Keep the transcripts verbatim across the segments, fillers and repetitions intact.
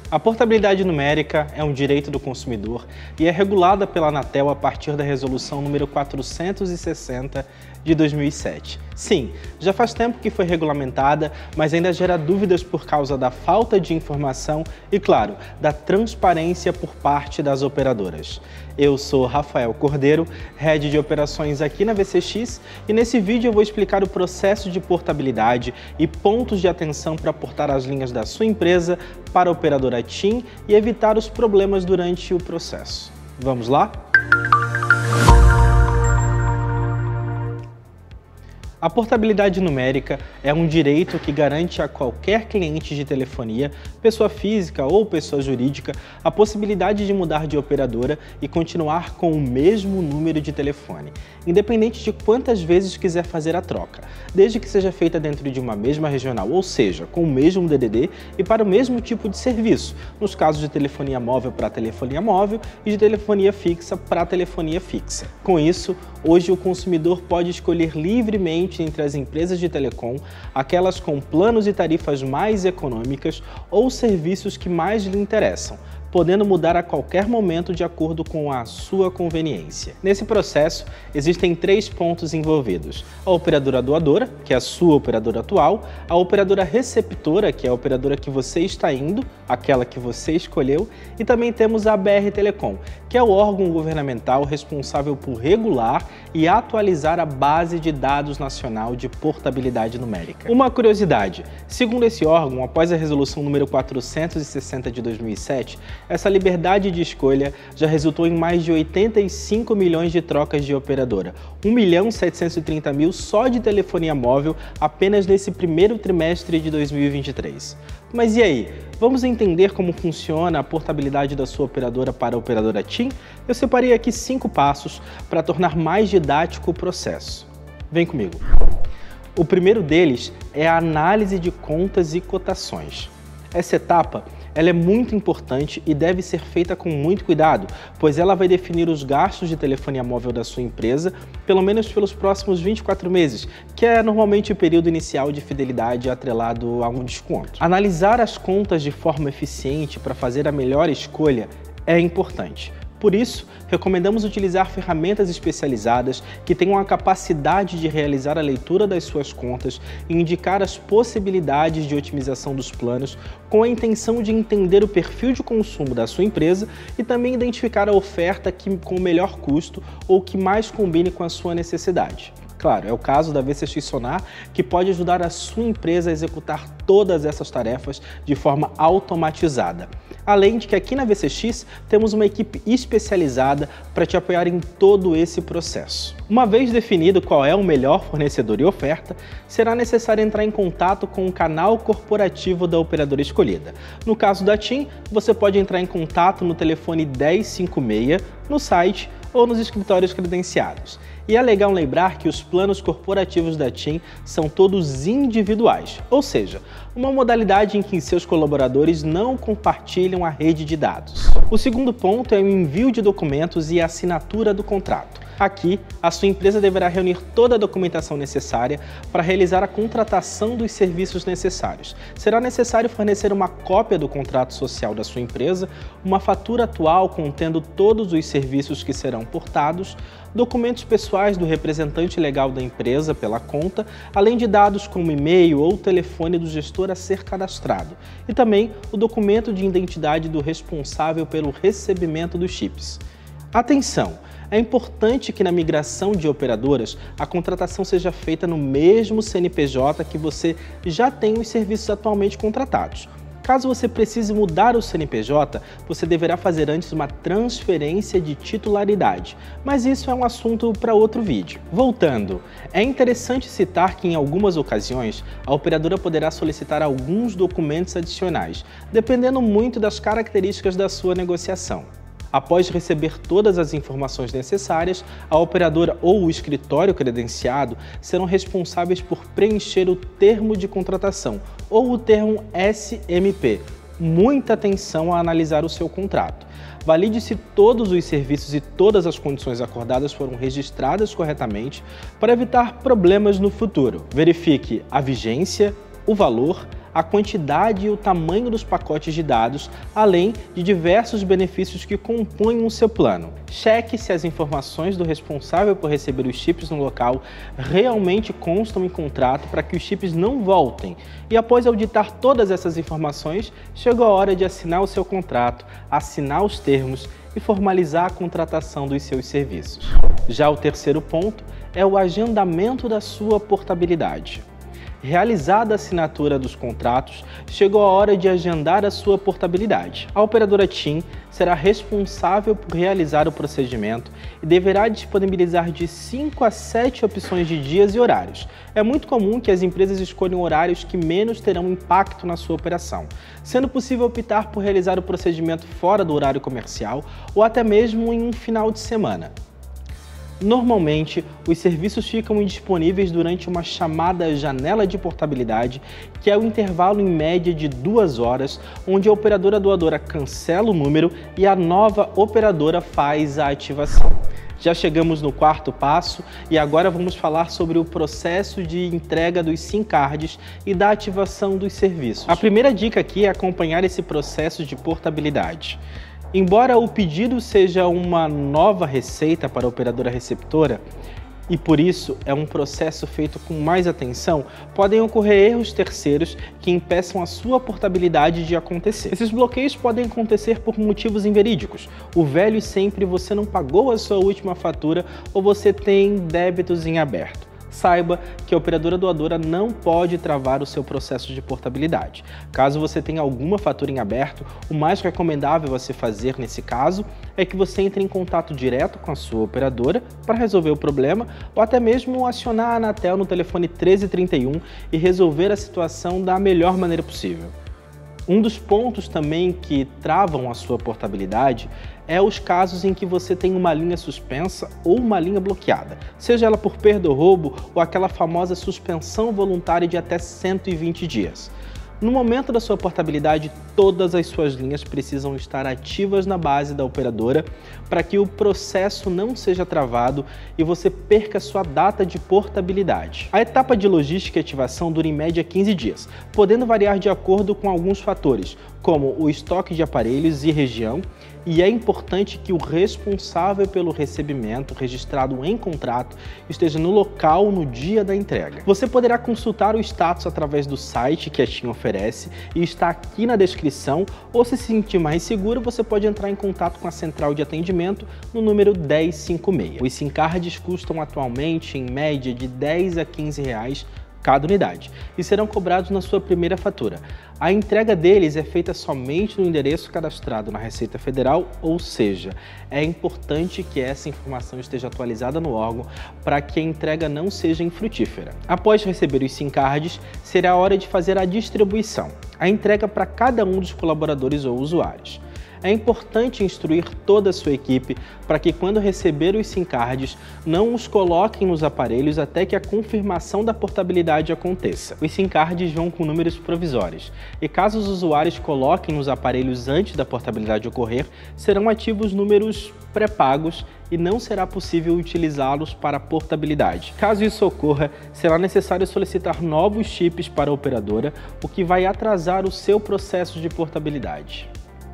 A portabilidade numérica é um direito do consumidor e é regulada pela Anatel a partir da Resolução número quatrocentos e sessenta de dois mil e sete. Sim, já faz tempo que foi regulamentada, mas ainda gera dúvidas por causa da falta de informação e, claro, da transparência por parte das operadoras. Eu sou Rafael Cordeiro, Head de Operações aqui na V C X, e nesse vídeo eu vou explicar o processo de portabilidade e pontos de atenção para portar as linhas da sua empresa para a operadora TIM e evitar os problemas durante o processo. Vamos lá? A portabilidade numérica é um direito que garante a qualquer cliente de telefonia, pessoa física ou pessoa jurídica, a possibilidade de mudar de operadora e continuar com o mesmo número de telefone, independente de quantas vezes quiser fazer a troca, desde que seja feita dentro de uma mesma regional, ou seja, com o mesmo D D D e para o mesmo tipo de serviço, nos casos de telefonia móvel para telefonia móvel e de telefonia fixa para telefonia fixa. Com isso, hoje o consumidor pode escolher livremente entre as empresas de telecom, aquelas com planos e tarifas mais econômicas ou serviços que mais lhe interessam, podendo mudar a qualquer momento de acordo com a sua conveniência. Nesse processo, existem três pontos envolvidos: a operadora doadora, que é a sua operadora atual, a operadora receptora, que é a operadora que você está indo, aquela que você escolheu, e também temos a A B R Telecom, que é o órgão governamental responsável por regular e atualizar a base de dados nacional de portabilidade numérica. Uma curiosidade: segundo esse órgão, após a resolução número quatrocentos e sessenta de dois mil e sete, essa liberdade de escolha já resultou em mais de oitenta e cinco milhões de trocas de operadora, um milhão setecentos e trinta mil só de telefonia móvel apenas nesse primeiro trimestre de dois mil e vinte e três. Mas e aí? Vamos entender como funciona a portabilidade da sua operadora para a operadora TIM? Eu separei aqui cinco passos para tornar mais didático o processo. Vem comigo! O primeiro deles é a análise de contas e cotações. Essa etapa ela é muito importante e deve ser feita com muito cuidado, pois ela vai definir os gastos de telefonia móvel da sua empresa, pelo menos pelos próximos vinte e quatro meses, que é normalmente o período inicial de fidelidade atrelado a um desconto. Analisar as contas de forma eficiente para fazer a melhor escolha é importante. Por isso, recomendamos utilizar ferramentas especializadas que tenham a capacidade de realizar a leitura das suas contas e indicar as possibilidades de otimização dos planos, com a intenção de entender o perfil de consumo da sua empresa e também identificar a oferta que, com o melhor custo ou que mais combine com a sua necessidade. Claro, é o caso da V C X Sonar, que pode ajudar a sua empresa a executar todas essas tarefas de forma automatizada. Além de que aqui na V C X temos uma equipe especializada para te apoiar em todo esse processo. Uma vez definido qual é o melhor fornecedor e oferta, será necessário entrar em contato com o canal corporativo da operadora escolhida. No caso da TIM, você pode entrar em contato no telefone dez cinquenta e seis, no site ou nos escritórios credenciados. E é legal lembrar que os planos corporativos da TIM são todos individuais, ou seja, uma modalidade em que seus colaboradores não compartilham a rede de dados. O segundo ponto é o envio de documentos e a assinatura do contrato. Aqui, a sua empresa deverá reunir toda a documentação necessária para realizar a contratação dos serviços necessários. Será necessário fornecer uma cópia do contrato social da sua empresa, uma fatura atual contendo todos os serviços que serão portados, documentos pessoais do representante legal da empresa pela conta, além de dados como e-mail ou telefone do gestor a ser cadastrado, e também o documento de identidade do responsável pelo recebimento dos chips. Atenção! É importante que na migração de operadoras a contratação seja feita no mesmo C N P J que você já tem os serviços atualmente contratados. Caso você precise mudar o C N P J, você deverá fazer antes uma transferência de titularidade, mas isso é um assunto para outro vídeo. Voltando, é interessante citar que em algumas ocasiões a operadora poderá solicitar alguns documentos adicionais, dependendo muito das características da sua negociação. Após receber todas as informações necessárias, a operadora ou o escritório credenciado serão responsáveis por preencher o termo de contratação ou o termo S M P. Muita atenção a analisar o seu contrato. Valide se todos os serviços e todas as condições acordadas foram registradas corretamente para evitar problemas no futuro. Verifique a vigência, o valor, a quantidade e o tamanho dos pacotes de dados, além de diversos benefícios que compõem o seu plano. Cheque se as informações do responsável por receber os chips no local realmente constam em contrato para que os chips não voltem. E após auditar todas essas informações, chegou a hora de assinar o seu contrato, assinar os termos e formalizar a contratação dos seus serviços. Já o terceiro ponto é o agendamento da sua portabilidade. Realizada a assinatura dos contratos, chegou a hora de agendar a sua portabilidade. A operadora TIM será responsável por realizar o procedimento e deverá disponibilizar de cinco a sete opções de dias e horários. É muito comum que as empresas escolham horários que menos terão impacto na sua operação, sendo possível optar por realizar o procedimento fora do horário comercial ou até mesmo em um final de semana. Normalmente, os serviços ficam indisponíveis durante uma chamada janela de portabilidade, que é o intervalo em média de duas horas, onde a operadora doadora cancela o número e a nova operadora faz a ativação. Já chegamos no quarto passo e agora vamos falar sobre o processo de entrega dos SIM cards e da ativação dos serviços. A primeira dica aqui é acompanhar esse processo de portabilidade. Embora o pedido seja uma nova receita para a operadora receptora, e por isso é um processo feito com mais atenção, podem ocorrer erros terceiros que impeçam a sua portabilidade de acontecer. Esses bloqueios podem acontecer por motivos inverídicos. O velho e sempre você não pagou a sua última fatura ou você tem débitos em aberto. Saiba que a operadora doadora não pode travar o seu processo de portabilidade. Caso você tenha alguma fatura em aberto, o mais recomendável a se fazer nesse caso é que você entre em contato direto com a sua operadora para resolver o problema ou até mesmo acionar a Anatel no telefone treze trinta e um e resolver a situação da melhor maneira possível. Um dos pontos também que travam a sua portabilidade é os casos em que você tem uma linha suspensa ou uma linha bloqueada, seja ela por perda ou roubo ou aquela famosa suspensão voluntária de até cento e vinte dias. No momento da sua portabilidade, todas as suas linhas precisam estar ativas na base da operadora para que o processo não seja travado e você perca sua data de portabilidade. A etapa de logística e ativação dura em média quinze dias, podendo variar de acordo com alguns fatores, como o estoque de aparelhos e região, e é importante que o responsável pelo recebimento, registrado em contrato, esteja no local no dia da entrega. Você poderá consultar o status através do site que a TIM oferece e está aqui na descrição, ou se se sentir mais seguro, você pode entrar em contato com a central de atendimento no número dez cinquenta e seis. Os SIM cards custam atualmente em média de dez a quinze reais cada unidade e serão cobrados na sua primeira fatura. A entrega deles é feita somente no endereço cadastrado na Receita Federal, ou seja, é importante que essa informação esteja atualizada no órgão para que a entrega não seja infrutífera. Após receber os SIM cards, será a hora de fazer a distribuição, a entrega para cada um dos colaboradores ou usuários. É importante instruir toda a sua equipe para que quando receber os SIM cards, não os coloquem nos aparelhos até que a confirmação da portabilidade aconteça. Os SIM cards vão com números provisórios e caso os usuários coloquem nos aparelhos antes da portabilidade ocorrer, serão ativos números pré-pagos e não será possível utilizá-los para portabilidade. Caso isso ocorra, será necessário solicitar novos chips para a operadora, o que vai atrasar o seu processo de portabilidade.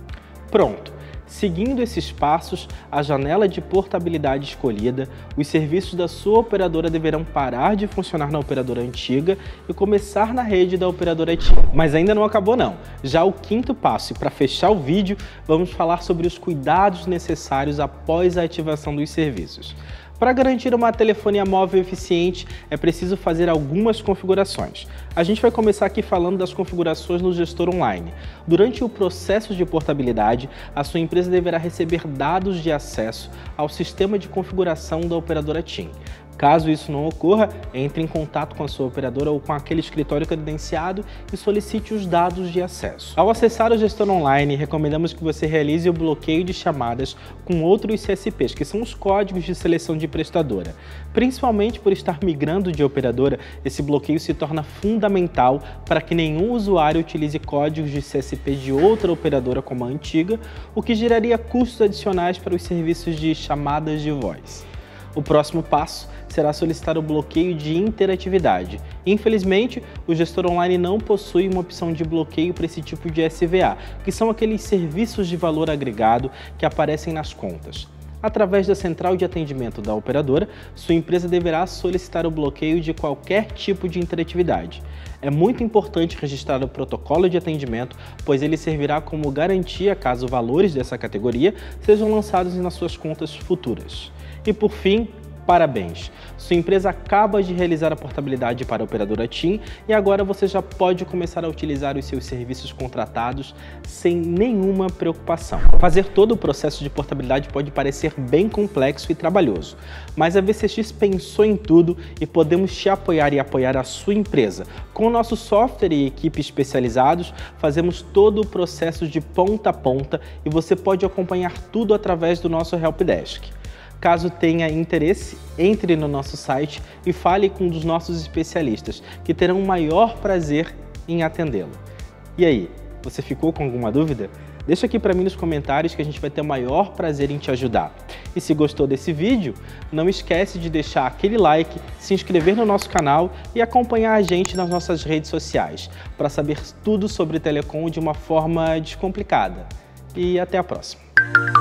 Pronto! Seguindo esses passos, a janela de portabilidade escolhida, os serviços da sua operadora deverão parar de funcionar na operadora antiga e começar na rede da operadora TIM. Mas ainda não acabou não. Já o quinto passo, e para fechar o vídeo, vamos falar sobre os cuidados necessários após a ativação dos serviços. Para garantir uma telefonia móvel eficiente, é preciso fazer algumas configurações. A gente vai começar aqui falando das configurações no gestor online. Durante o processo de portabilidade, a sua empresa deverá receber dados de acesso ao sistema de configuração da operadora TIM. Caso isso não ocorra, entre em contato com a sua operadora ou com aquele escritório credenciado e solicite os dados de acesso. Ao acessar o gestor online, recomendamos que você realize o bloqueio de chamadas com outros C S Ps, que são os códigos de seleção de prestadora. Principalmente por estar migrando de operadora, esse bloqueio se torna fundamental para que nenhum usuário utilize códigos de C S P de outra operadora como a antiga, o que geraria custos adicionais para os serviços de chamadas de voz. O próximo passo será solicitar o bloqueio de interatividade. Infelizmente, o gestor online não possui uma opção de bloqueio para esse tipo de S V A, que são aqueles serviços de valor agregado que aparecem nas contas. Através da central de atendimento da operadora, sua empresa deverá solicitar o bloqueio de qualquer tipo de interatividade. É muito importante registrar o protocolo de atendimento, pois ele servirá como garantia caso valores dessa categoria sejam lançados nas suas contas futuras. E por fim, parabéns! Sua empresa acaba de realizar a portabilidade para a operadora TIM e agora você já pode começar a utilizar os seus serviços contratados sem nenhuma preocupação. Fazer todo o processo de portabilidade pode parecer bem complexo e trabalhoso, mas a V C X pensou em tudo e podemos te apoiar e apoiar a sua empresa. Com o nosso software e equipe especializados, fazemos todo o processo de ponta a ponta e você pode acompanhar tudo através do nosso Helpdesk. Caso tenha interesse, entre no nosso site e fale com um dos nossos especialistas, que terão o maior prazer em atendê-lo. E aí, você ficou com alguma dúvida? Deixa aqui para mim nos comentários que a gente vai ter o maior prazer em te ajudar. E se gostou desse vídeo, não esquece de deixar aquele like, se inscrever no nosso canal e acompanhar a gente nas nossas redes sociais, para saber tudo sobre telecom de uma forma descomplicada. E até a próxima!